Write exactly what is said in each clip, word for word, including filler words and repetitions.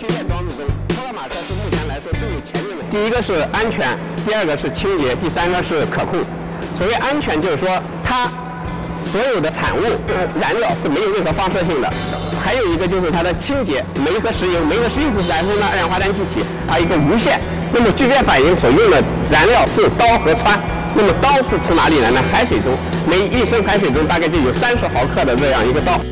聚变装置中，托克马克是目前来说最有前面的。第一个是安全，第二个是清洁，第三个是可控。所谓安全，就是说它所有的产物、呃、燃料是没有任何放射性的。还有一个就是它的清洁，煤和石油，煤和石油是燃烧的二氧化碳气体，还有一个无限。那么聚变反应所用的燃料是氘和氚。那么氘是从哪里来呢？海水中，每一升海水中大概就有三十毫克的这样一个氘。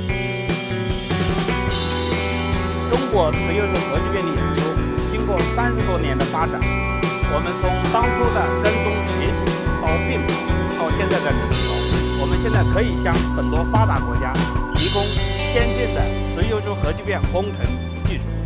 中国石油和核聚变的研究经过三十多年的发展，我们从当初的跟踪学习到并购，到现在的成熟，我们现在可以向很多发达国家提供先进的石油和核聚变工程技术。